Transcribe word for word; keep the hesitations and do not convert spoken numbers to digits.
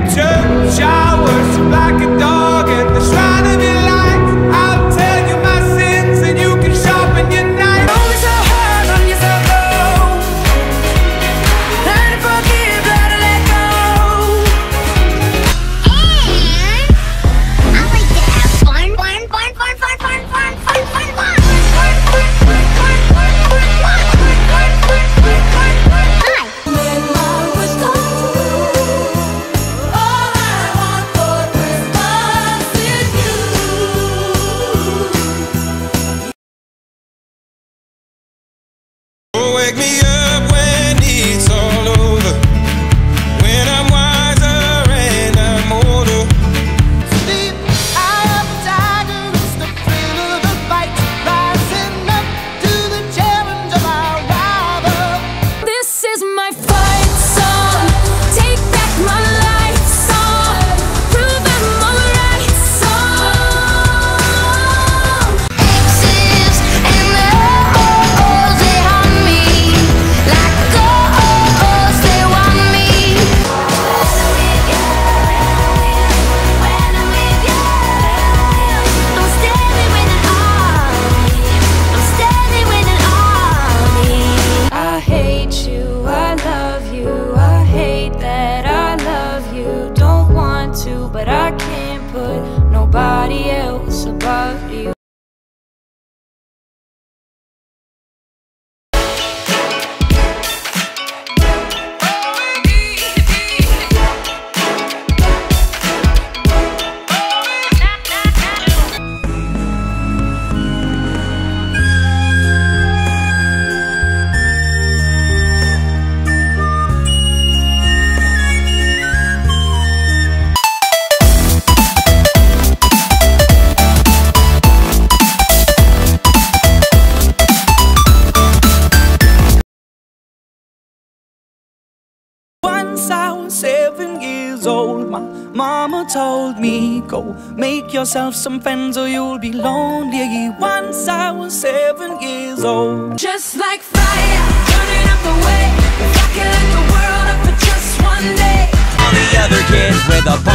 church, I worship like a dog at the shrine of your light. I'll tell you my sins and you can sharpen your knife. Don't be so hard on yourself, though. Learn to forgive, learn to let go. And I like to have fun, fun, fun, fun, fun, fun, fun, fun, fun, fun. Wake me up when it's all over, when I'm wiser and I'm older. Sleep, I am tired of the thrill of the fight, rising up to the challenge of our rival. This is my fight song, take back my life song, prove I'm alright song. Exes and the hoes, they haunt me like ghosts, they want me. When I'm with you, I'm steady with an army. I'm steady with an army. I hate you, I love you, I hate that I love you. Don't want to, but I can't put nobody else above you. Once I was seven years old, my mama told me, go make yourself some friends or you'll be lonely. Once I was seven years old. Just like fire, burning up the way, if I could light the world up for just one day. All the other kids with a